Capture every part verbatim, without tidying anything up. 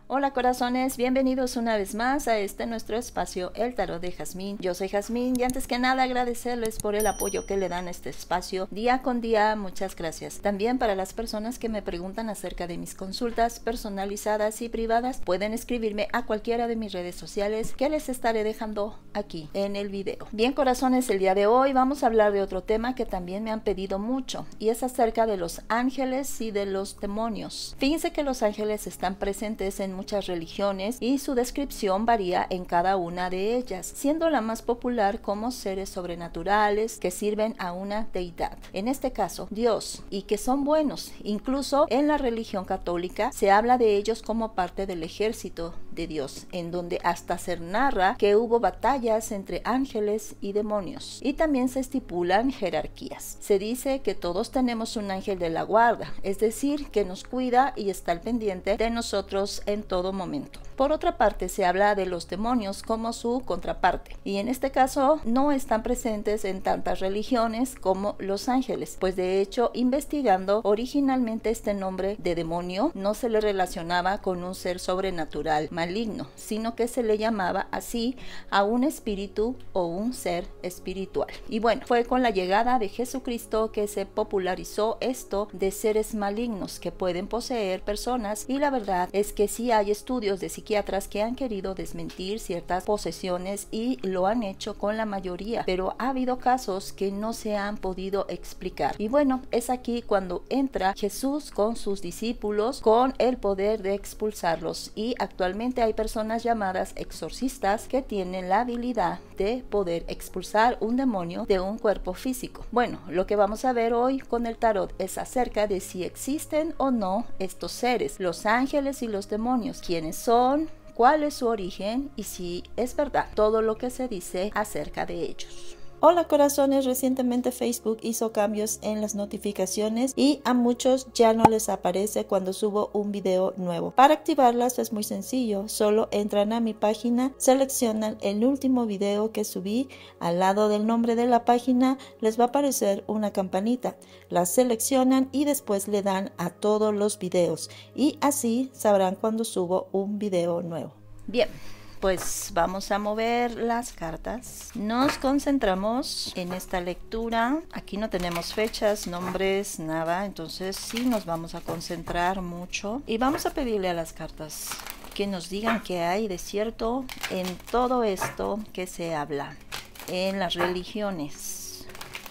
Hola corazones, bienvenidos una vez más a este nuestro espacio, el Tarot de Jazmín. Yo soy Jazmín y antes que nada agradecerles por el apoyo que le dan a este espacio día con día, muchas gracias. También para las personas que me preguntan acerca de mis consultas personalizadas y privadas, pueden escribirme a cualquiera de mis redes sociales que les estaré dejando aquí en el video. Bien corazones, el día de hoy vamos a hablar de otro tema que también me han pedido mucho y es acerca de los ángeles y de los demonios. Fíjense que los ángeles están presentes en muchas religiones y su descripción varía en cada una de ellas, siendo la más popular como seres sobrenaturales que sirven a una deidad, en este caso Dios, y que son buenos. Incluso en la religión católica se habla de ellos como parte del ejército de Dios, en donde hasta se narra que hubo batallas entre ángeles y demonios, y también se estipulan jerarquías. Se dice que todos tenemos un ángel de la guarda, es decir, que nos cuida y está al pendiente de nosotros en todo momento. Por otra parte, se habla de los demonios como su contraparte, y en este caso no están presentes en tantas religiones como los ángeles, pues de hecho, investigando, originalmente este nombre de demonio no se le relacionaba con un ser sobrenatural maligno, sino que se le llamaba así a un espíritu o un ser espiritual. Y bueno, fue con la llegada de Jesucristo que se popularizó esto de seres malignos que pueden poseer personas, y la verdad es que sí hay estudios de psiquiatras que han querido desmentir ciertas posesiones y lo han hecho con la mayoría, pero ha habido casos que no se han podido explicar. Y bueno, es aquí cuando entra Jesús con sus discípulos con el poder de expulsarlos, y actualmente hay personas llamadas exorcistas que tienen la habilidad de poder expulsar un demonio de un cuerpo físico. Bueno, lo que vamos a ver hoy con el tarot es acerca de si existen o no estos seres, los ángeles y los demonios, quiénes son, cuál es su origen y si es verdad todo lo que se dice acerca de ellos. Hola corazones, recientemente Facebook hizo cambios en las notificaciones y a muchos ya no les aparece cuando subo un video nuevo. Para activarlas es muy sencillo, solo entran a mi página, seleccionan el último video que subí, al lado del nombre de la página les va a aparecer una campanita, la seleccionan y después le dan a todos los videos y así sabrán cuando subo un video nuevo. Bien. Pues vamos a mover las cartas. Nos concentramos en esta lectura. Aquí no tenemos fechas, nombres, nada. Entonces sí nos vamos a concentrar mucho. Y vamos a pedirle a las cartas que nos digan qué hay de cierto en todo esto que se habla en las religiones.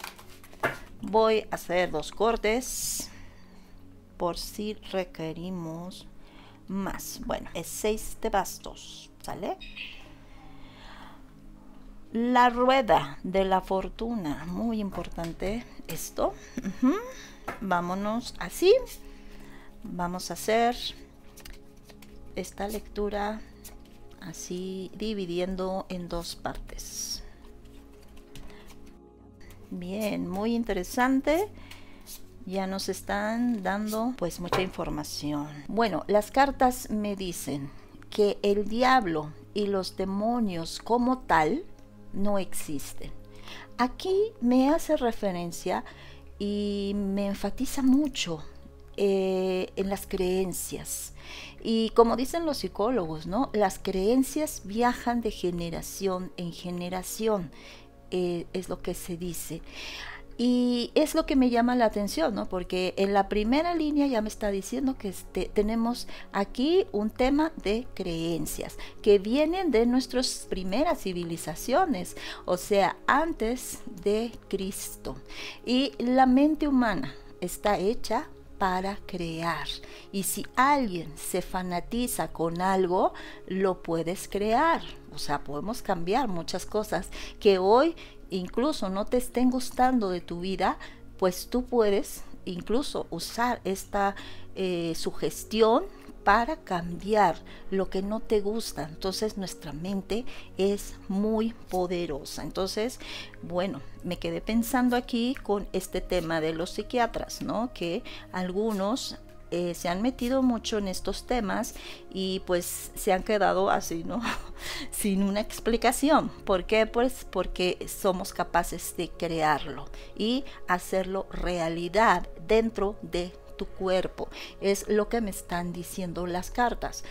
Voy a hacer dos cortes por si requerimos más. Bueno, es seis de bastos. ¿Sale? La rueda de la fortuna, muy importante esto. Uh-huh. Vámonos así. Vamos a hacer esta lectura así, dividiendo en dos partes. Bien, muy interesante. Ya nos están dando pues mucha información. Bueno, las cartas me dicen que el diablo y los demonios como tal no existen. Aquí me hace referencia y me enfatiza mucho eh, en las creencias. Y como dicen los psicólogos, ¿no? Las creencias viajan de generación en generación, eh, es lo que se dice. Y es lo que me llama la atención, ¿no? Porque en la primera línea ya me está diciendo que este, tenemos aquí un tema de creencias que vienen de nuestras primeras civilizaciones, o sea, antes de Cristo. Y la mente humana está hecha para crear, y si alguien se fanatiza con algo, lo puedes crear. O sea, podemos cambiar muchas cosas que hoy incluso no te estén gustando de tu vida, pues tú puedes incluso usar esta eh, sugestión para cambiar lo que no te gusta. Entonces nuestra mente es muy poderosa. Entonces, bueno, me quedé pensando aquí con este tema de los psiquiatras, ¿no? Que algunos Eh, se han metido mucho en estos temas y pues se han quedado así, ¿no? Sin una explicación. ¿Por qué? Pues porque somos capaces de crearlo y hacerlo realidad dentro de tu cuerpo. Es lo que me están diciendo las cartas.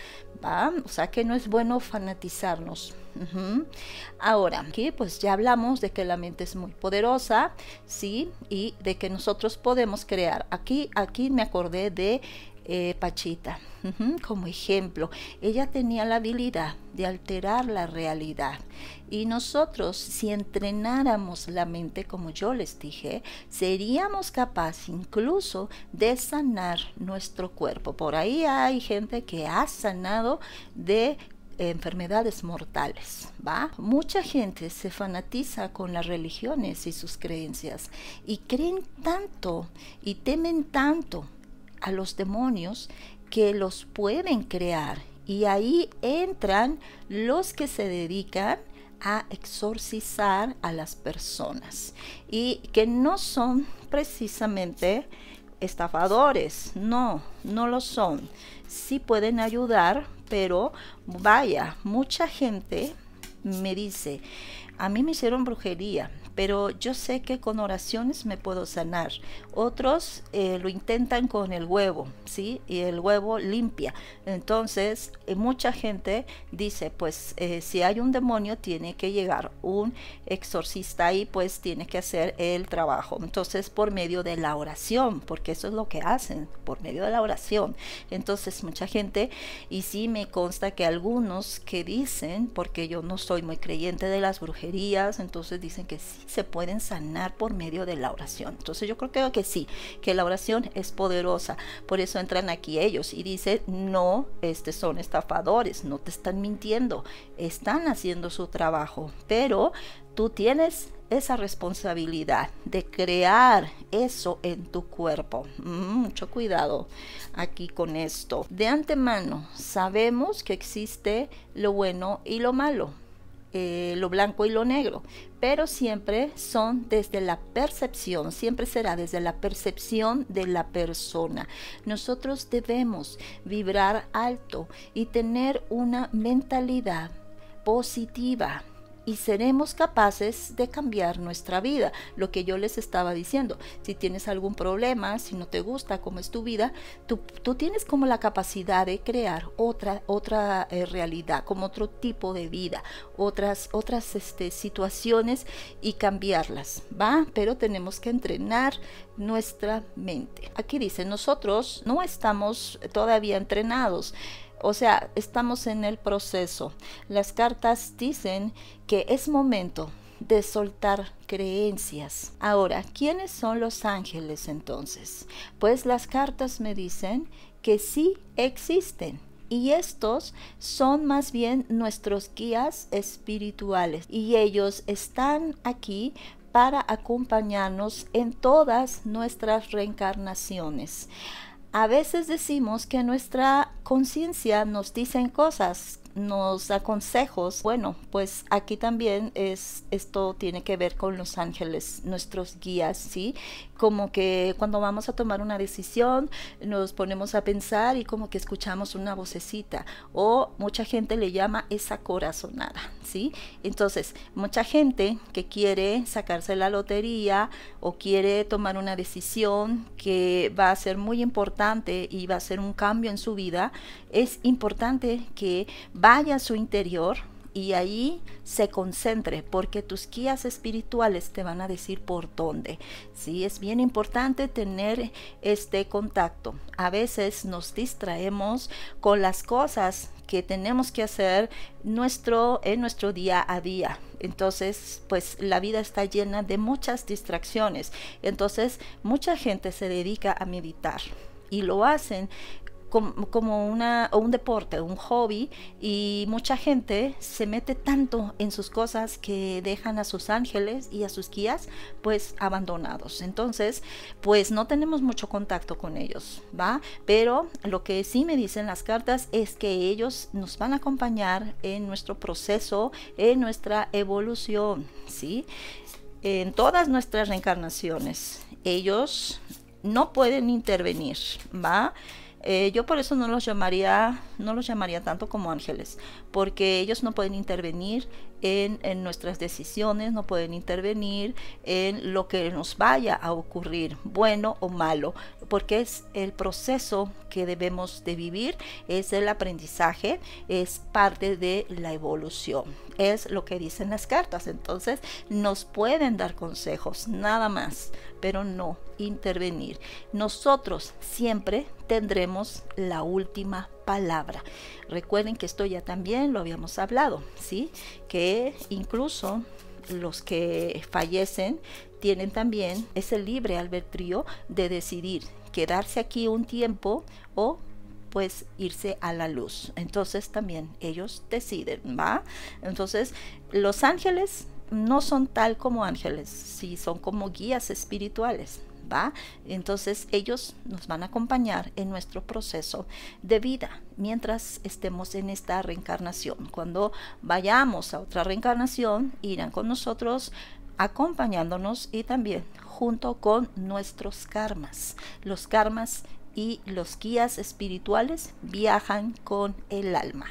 ¿va? O sea que no es bueno fanatizarnos. Uh-huh. Ahora, aquí pues ya hablamos de que la mente es muy poderosa, ¿sí? Y de que nosotros podemos crear. Aquí, aquí me acordé de Eh, Pachita, uh-huh, como ejemplo. Ella tenía la habilidad de alterar la realidad, y nosotros, si entrenáramos la mente, como yo les dije, seríamos capaces incluso de sanar nuestro cuerpo. Por ahí hay gente que ha sanado de enfermedades mortales, ¿va? Mucha gente se fanatiza con las religiones y sus creencias, y creen tanto y temen tanto a los demonios que los pueden crear, y ahí entran los que se dedican a exorcizar a las personas, y que no son precisamente estafadores, no, no lo son. Sí pueden ayudar, pero vaya, mucha gente me dice, a mí me hicieron brujería, pero yo sé que con oraciones me puedo sanar. Otros eh, lo intentan con el huevo, ¿sí? Y el huevo limpia. Entonces, eh, mucha gente dice, pues, eh, si hay un demonio, tiene que llegar un exorcista ahí, pues tiene que hacer el trabajo. Entonces, por medio de la oración, porque eso es lo que hacen, por medio de la oración. Entonces, mucha gente, y sí me consta que algunos que dicen, porque yo no soy muy creyente de las brujerías, entonces dicen que sí se pueden sanar por medio de la oración. Entonces yo creo que, que sí, que la oración es poderosa. Por eso entran aquí ellos y dicen, no, este son estafadores, no te están mintiendo, están haciendo su trabajo, pero tú tienes esa responsabilidad de crear eso en tu cuerpo. Mm, mucho cuidado aquí con esto. De antemano sabemos que existe lo bueno y lo malo, Eh, lo blanco y lo negro, pero siempre son desde la percepción, siempre será desde la percepción de la persona. Nosotros debemos vibrar alto y tener una mentalidad positiva, y seremos capaces de cambiar nuestra vida. Lo que yo les estaba diciendo, si tienes algún problema, si no te gusta cómo es tu vida, tú, tú tienes como la capacidad de crear otra, otra eh, realidad, como otro tipo de vida, otras, otras este, situaciones, y cambiarlas, ¿va? Pero tenemos que entrenar nuestra mente. Aquí dice, nosotros no estamos todavía entrenados. O sea, estamos en el proceso. Las cartas dicen que es momento de soltar creencias. Ahora, ¿quiénes son los ángeles entonces? Pues las cartas me dicen que sí existen. Y estos son más bien nuestros guías espirituales. Y ellos están aquí para acompañarnos en todas nuestras reencarnaciones. A veces decimos que nuestra conciencia nos dicen cosas, nos da consejos. Bueno, pues aquí también es, esto tiene que ver con los ángeles, nuestros guías, ¿sí? Como que cuando vamos a tomar una decisión, nos ponemos a pensar y como que escuchamos una vocecita, o mucha gente le llama esa corazonada, ¿sí? Entonces, mucha gente que quiere sacarse la lotería o quiere tomar una decisión que va a ser muy importante y va a ser un cambio en su vida, es importante que vaya a su interior y ahí se concentre, porque tus guías espirituales te van a decir por dónde. Sí, es bien importante tener este contacto. A veces nos distraemos con las cosas que tenemos que hacer nuestro, en nuestro día a día. Entonces, pues la vida está llena de muchas distracciones. Entonces, mucha gente se dedica a meditar y lo hacen como, como una, un deporte, un hobby, y mucha gente se mete tanto en sus cosas que dejan a sus ángeles y a sus guías pues abandonados. Entonces pues no tenemos mucho contacto con ellos, ¿va? Pero lo que sí me dicen las cartas es que ellos nos van a acompañar en nuestro proceso, en nuestra evolución, ¿sí? En todas nuestras reencarnaciones. Ellos no pueden intervenir, ¿va? Eh, yo por eso no los llamaría, no los llamaría tanto como ángeles, porque ellos no pueden intervenir en, en nuestras decisiones, no pueden intervenir en lo que nos vaya a ocurrir, bueno o malo, porque es el proceso que debemos de vivir, es el aprendizaje, es parte de la evolución, es lo que dicen las cartas. Entonces nos pueden dar consejos, nada más, pero no intervenir. Nosotros siempre tendremos la última palabra. Recuerden que esto ya también lo habíamos hablado, ¿sí? Que incluso los que fallecen tienen también ese libre albedrío de decidir quedarse aquí un tiempo o pues irse a la luz. Entonces también ellos deciden, ¿va? Entonces los ángeles no son tal como ángeles, sí, son como guías espirituales, ¿va? Entonces ellos nos van a acompañar en nuestro proceso de vida mientras estemos en esta reencarnación. Cuando vayamos a otra reencarnación, irán con nosotros acompañándonos y también junto con nuestros karmas. Los karmas y los guías espirituales viajan con el alma.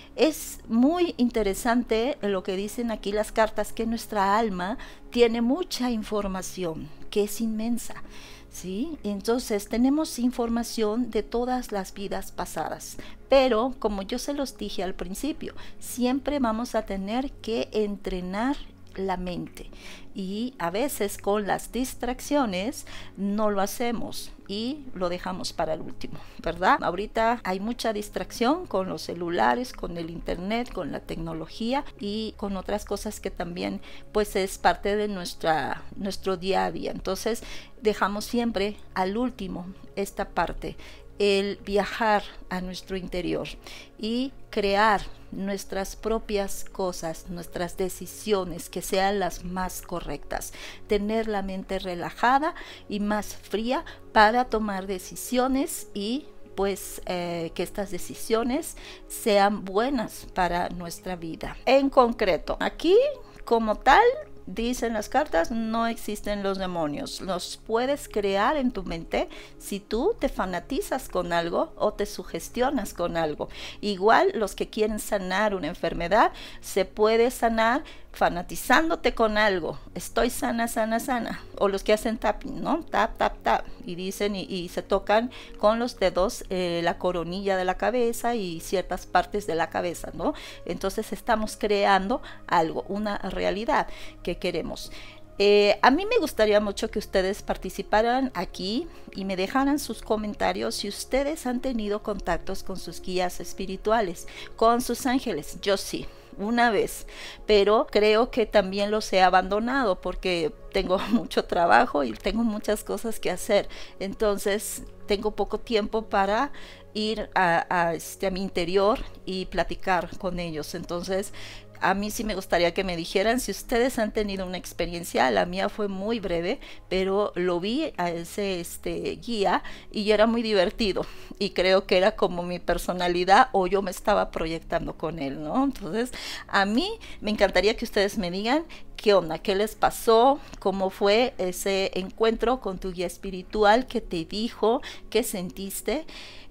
Es muy interesante lo que dicen aquí las cartas, que nuestra alma tiene mucha información, que es inmensa, ¿sí? Entonces tenemos información de todas las vidas pasadas, pero como yo se los dije al principio, siempre vamos a tener que entrenar la mente, y a veces con las distracciones no lo hacemos y lo dejamos para el último, ¿verdad? Ahorita hay mucha distracción con los celulares, con el internet, con la tecnología y con otras cosas que también pues es parte de nuestra, nuestro día a día. Entonces dejamos siempre al último esta parte, el viajar a nuestro interior y crear nuestras propias cosas, nuestras decisiones que sean las más correctas, tener la mente relajada y más fría para tomar decisiones y pues eh, que estas decisiones sean buenas para nuestra vida. En concreto, aquí como tal, dicen las cartas, no existen los demonios. Los puedes crear en tu mente si tú te fanatizas con algo o te sugestionas con algo. Igual los que quieren sanar una enfermedad, se puede sanar fanatizándote con algo. Estoy sana, sana, sana. O los que hacen tapping, ¿no? Tap, tap, tap. Y dicen y, y se tocan con los dedos eh, la coronilla de la cabeza y ciertas partes de la cabeza, ¿no? Entonces estamos creando algo, una realidad que queremos. Eh, a mí me gustaría mucho que ustedes participaran aquí y me dejaran sus comentarios si ustedes han tenido contactos con sus guías espirituales, con sus ángeles. Yo sí, una vez, pero creo que también los he abandonado porque tengo mucho trabajo y tengo muchas cosas que hacer. Entonces tengo poco tiempo para ir a, a, este, a mi interior y platicar con ellos. Entonces a mí sí me gustaría que me dijeran si ustedes han tenido una experiencia. La mía fue muy breve, pero lo vi a ese este, guía y era muy divertido. Y creo que era como mi personalidad o yo me estaba proyectando con él, ¿no? Entonces, a mí me encantaría que ustedes me digan qué onda, qué les pasó, cómo fue ese encuentro con tu guía espiritual, qué te dijo, qué sentiste.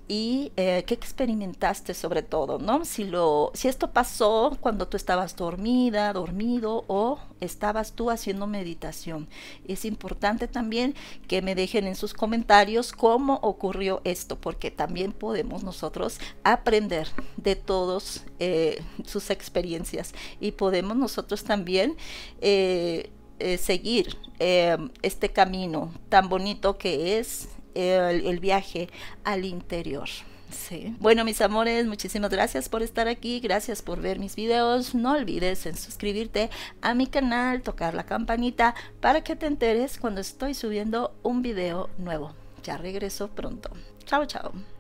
Y eh, qué experimentaste sobre todo, ¿no? Si, lo, si esto pasó cuando tú estabas dormida, dormido o estabas tú haciendo meditación. Es importante también que me dejen en sus comentarios cómo ocurrió esto, porque también podemos nosotros aprender de todos eh, sus experiencias y podemos nosotros también eh, eh, seguir eh, este camino tan bonito que es El, el viaje al interior. Sí. Bueno, mis amores, muchísimas gracias por estar aquí, gracias por ver mis videos. No olvides en suscribirte a mi canal, tocar la campanita para que te enteres cuando estoy subiendo un video nuevo. Ya regreso pronto. Chao, chao.